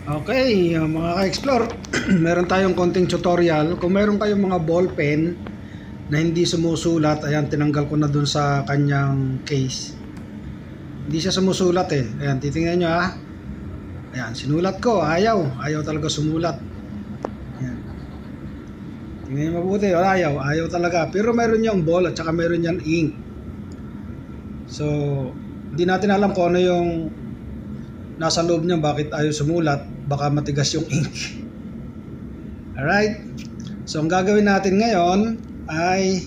Okay, mga ka-explore, meron tayong konting tutorial. Kung meron kayong mga ball pen na hindi sumusulat, ayan, tinanggal ko na dun sa kanyang case. Hindi siya sumusulat eh. Ayan, titingnan nyo ha. Ayan, sinulat ko, ayaw talaga sumulat. Ayan. Tingnan nyo mabuti, ayaw talaga. Pero meron niyang ball at saka meron niyang ink. So, hindi natin alam kung ano yung nasa loob niya, bakit ayaw sumulat. Baka matigas yung ink. Alright, so ang gagawin natin ngayon ay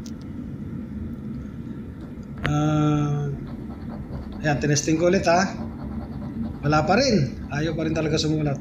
ayan, tinesting ko ulit ha. Wala pa rin, ayaw pa rin talaga sumulat.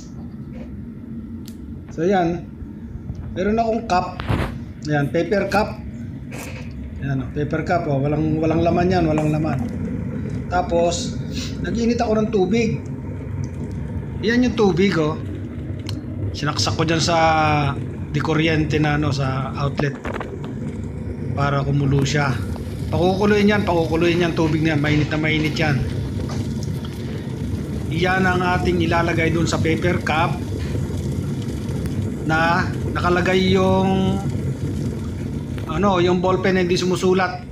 So ayan, meron akong cup. Ayan, paper cup. Ayan, paper cup, oh. Walang laman yan, walang laman. Tapos nag-init ako ng tubig. Yan yung tubig, oh. Sinaksak ko dyan sa di kuryente na sa outlet para kumulo siya. Pakukuluin yan tubig niyan. Mainit na mainit yan. Yan ang ating ilalagay dun sa paper cup na nakalagay yung yung ballpen na hindi sumusulat.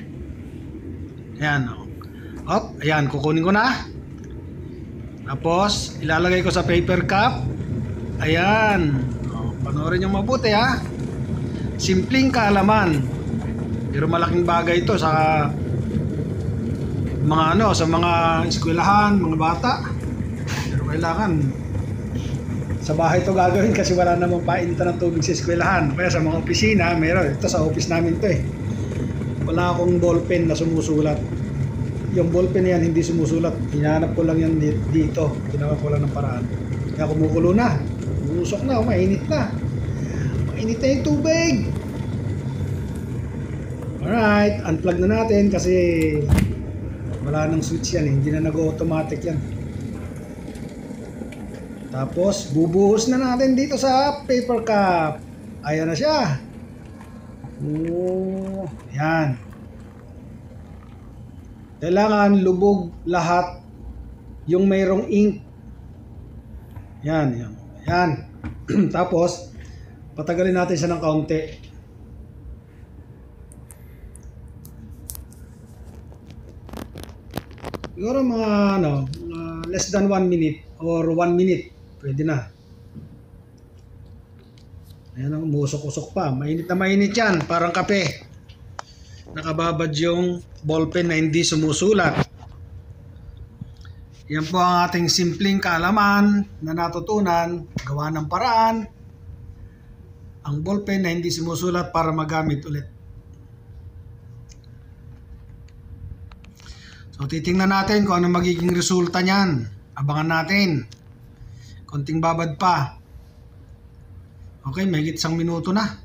Ayan, oh. Ayan, kukunin ko na. Tapos ilalagay ko sa paper cup. Ayan, panoorin nyo mabuti ha. Simpleng kaalaman, pero malaking bagay ito sa mga sa mga eskwelahan, mga bata. Pero kailangan sa bahay ito gagawin kasi wala namang painitan ng tubig sa eskwelahan. Kaya sa mga opisina, meron. Ito sa office namin to eh. Wala akong ballpen na sumusulat. Yung ballpen na yan hindi sumusulat. Hinahanap ko lang yan dito. Ginawa ko lang ng paraan. Kaya kumukulo na. Umusok na, mainit na. Mainit na yung tubig. Alright, unplug na natin kasi wala nang switch yan eh. Hindi na nag-automatic yan. Tapos bubuhos na natin dito sa paper cup. Ayan na siya. Oh, yan. Kailangan lubog lahat yung mayroong ink. Yan. Tapos patagalin natin siya ng kaunti. Siguro mga less than 1 minute or 1 minute. Pwede na. Ayan, umusok-usok pa. Mainit na mainit yan. Parang kape. Nakababad yung ballpen na hindi sumusulat. Yan po ang ating simpleng kaalaman na natutunan, gawa ng paraan ang ballpen na hindi sumusulat para magamit ulit. So titingnan natin kung ano magiging resulta niyan. Abangan natin. Konting babad pa. Okay, mahigit 1 minuto na.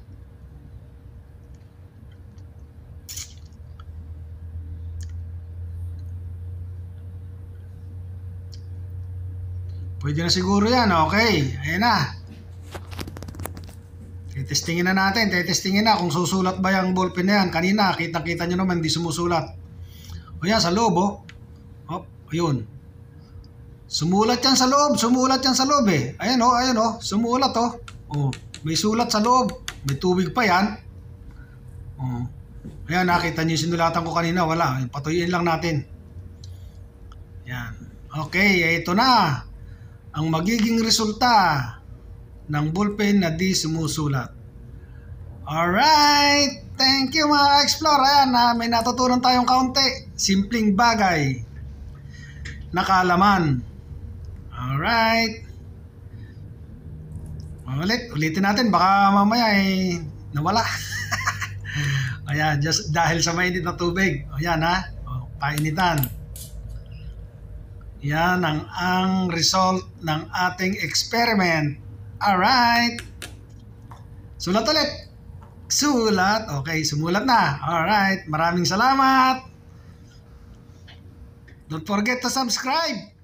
Pwede na siguro yan, okay. Ayan na. Testingin na natin, testingin na kung susulat ba yung ballpen na yan. Kanina, kita-kita nyo naman, di sumusulat. O yan, sa loob, oh. Ayun. Sumulat yan sa loob eh. Ayan, oh, sumulat, oh. Oh, may sulat sa loob. May tubig pa yan. Oh. Ayan, nakita nyo yung sinulatan ko kanina, wala. Patuyuin lang natin. Yan. Okay, ito na ang magiging resulta ng ballpen na di sumusulat. Alright, thank you mga ka-explore. Ayan, may natutunan tayong kaunti. Simpleng bagay na kaalaman. Alright, ulitin natin, baka mamaya nawala. Ayan, just dahil sa mainit na tubig. Ayan ha, painitan. Yan ang result ng ating experiment. Alright. Sulat ulit. Sulat. Okay, sumulat na. Alright. Maraming salamat. Don't forget to subscribe.